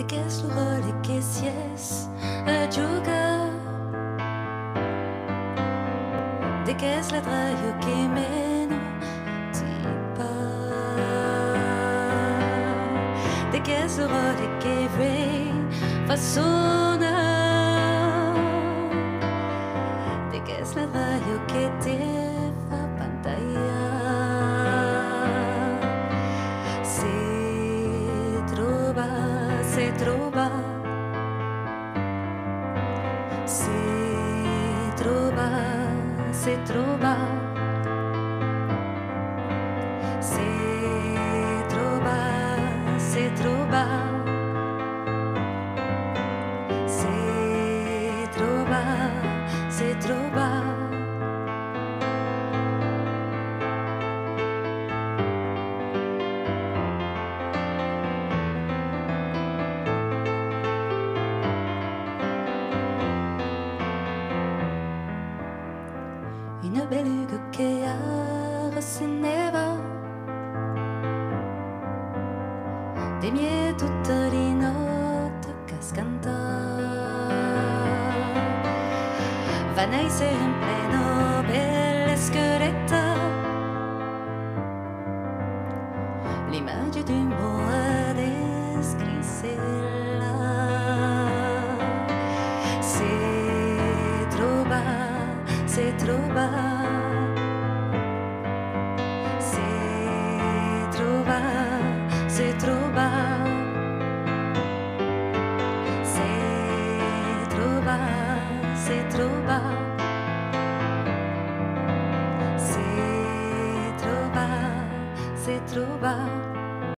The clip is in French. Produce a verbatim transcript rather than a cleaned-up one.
che è slugole che si es a gioca de che es la draio che meno ti pa de che es slugole che rain fa sona de che es la draio che te fa pantalla se trova se trova se trova se trova se trova se trova se trova se trova una beluga che arrosseva dei miei tutte le note che scanta va naise in pleno belle scherette l'immagine d'un mot descrissella se trova se trova se trova se trova